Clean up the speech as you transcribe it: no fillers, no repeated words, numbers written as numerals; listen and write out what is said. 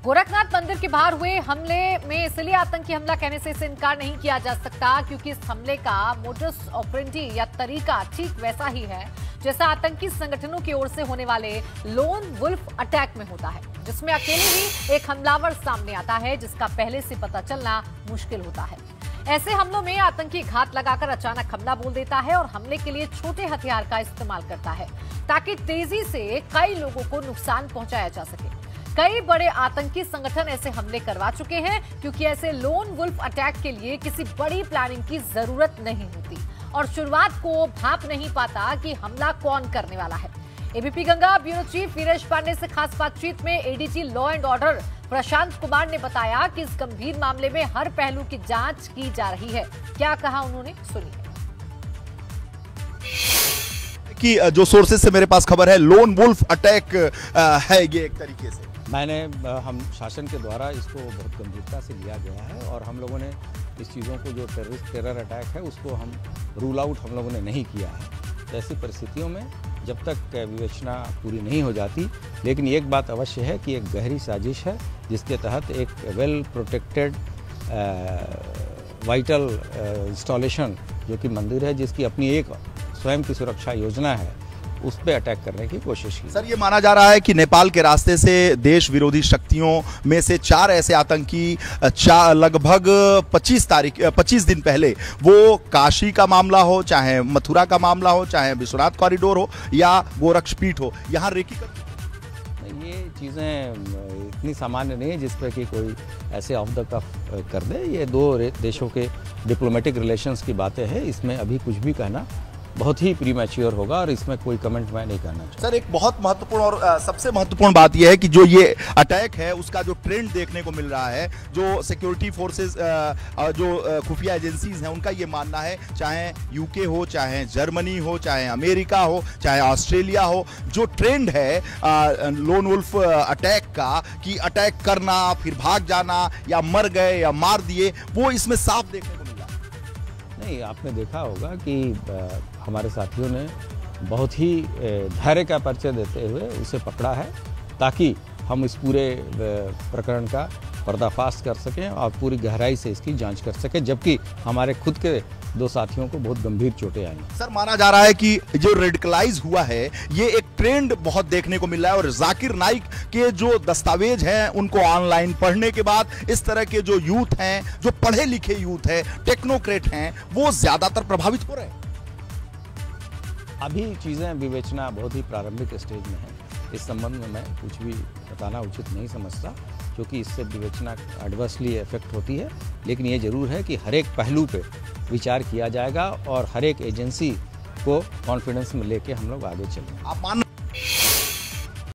गोरखनाथ मंदिर के बाहर हुए हमले में इसलिए आतंकी हमला कहने से इसे इनकार नहीं किया जा सकता क्योंकि इस हमले का मोडस ऑपरेंडी या तरीका ठीक वैसा ही है जैसा आतंकी संगठनों की ओर से होने वाले लोन वुल्फ अटैक में होता है, जिसमें अकेले ही एक हमलावर सामने आता है जिसका पहले से पता चलना मुश्किल होता है। ऐसे हमलों में आतंकी घात लगाकर अचानक हमला बोल देता है और हमले के लिए छोटे हथियार का इस्तेमाल करता है ताकि तेजी से कई लोगों को नुकसान पहुंचाया जा सके। कई बड़े आतंकी संगठन ऐसे हमले करवा चुके हैं क्योंकि ऐसे लोन वुल्फ अटैक के लिए किसी बड़ी प्लानिंग की जरूरत नहीं होती और शुरुआत को भाप नहीं पाता कि हमला कौन करने वाला है। ABP Ganga bureau chief Viresh Pandey से खास बातचीत में ADG law and order Prashant Kumar ने बताया कि इस गंभीर मामले में हर पहलू की जांच की जा रही है। क्या कहा उन्होंने, सुनिए। कि जो सोर्सेज से मेरे पास खबर है, लोन वुल्फ अटैक है ये एक तरीके से। हम शासन के द्वारा इसको बहुत गंभीरता से लिया गया है और हम लोगों ने इस चीज़ों को जो टेरर अटैक है उसको हम रूल आउट हम लोगों ने नहीं किया है। तो ऐसी परिस्थितियों में जब तक विवेचना पूरी नहीं हो जाती, लेकिन एक बात अवश्य है कि एक गहरी साजिश है जिसके तहत एक वेल प्रोटेक्टेड वाइटल इंस्टॉलेशन जो कि मंदिर है जिसकी अपनी एक स्वयं की सुरक्षा योजना है, उस पर अटैक करने की कोशिश की। सर, ये माना जा रहा है कि नेपाल के रास्ते से देश विरोधी शक्तियों में से 4 ऐसे आतंकी लगभग 25 दिन पहले, वो काशी का मामला हो, चाहे मथुरा का मामला हो, चाहे विश्वनाथ कॉरिडोर हो या गोरक्षपीठ हो, यहाँ रेकी कर। ये चीज़ें इतनी सामान्य नहीं है जिस पर कि कोई ऐसे ऑफ द कफ कर दे। ये 2 देशों के डिप्लोमेटिक रिलेशंस की बातें हैं, इसमें अभी कुछ भी कहना बहुत ही प्रीमैच्योर होगा और इसमें कोई कमेंट मैं नहीं करना चाहता। सर, एक बहुत महत्वपूर्ण और सबसे महत्वपूर्ण बात यह है कि जो ये अटैक है उसका जो ट्रेंड देखने को मिल रहा है, जो सिक्योरिटी फोर्सेस जो खुफिया एजेंसीज हैं उनका ये मानना है, चाहे यूके हो, चाहे जर्मनी हो, चाहे अमेरिका हो, चाहे ऑस्ट्रेलिया हो, जो ट्रेंड है लोन वुल्फ अटैक का कि अटैक करना फिर भाग जाना या मर गए या मार दिए, वो इसमें साफ देखने को मिल रहा है। नहीं, आपने देखा होगा कि हमारे साथियों ने बहुत ही धैर्य का परिचय देते हुए उसे पकड़ा है ताकि हम इस पूरे प्रकरण का पर्दाफाश कर सकें और पूरी गहराई से इसकी जांच कर सकें, जबकि हमारे खुद के 2 साथियों को बहुत गंभीर चोटें आई। सर, माना जा रहा है कि जो रेडिकलाइज हुआ है ये एक ट्रेंड बहुत देखने को मिल रहा है और जाकिर नाइक के जो दस्तावेज हैं उनको ऑनलाइन पढ़ने के बाद इस तरह के जो यूथ हैं, जो पढ़े लिखे यूथ हैं, टेक्नोक्रेट हैं, वो ज्यादातर प्रभावित हो रहे हैं। अभी चीज़ें विवेचना बहुत ही प्रारंभिक स्टेज में है। इस संबंध में मैं कुछ भी बताना उचित नहीं समझता क्योंकि इससे विवेचना एडवर्सली इफेक्ट होती है, लेकिन ये जरूर है कि हर एक पहलू पे विचार किया जाएगा और हर एक एजेंसी को कॉन्फिडेंस में लेके हम लोग आगे चलेंगे। आप मान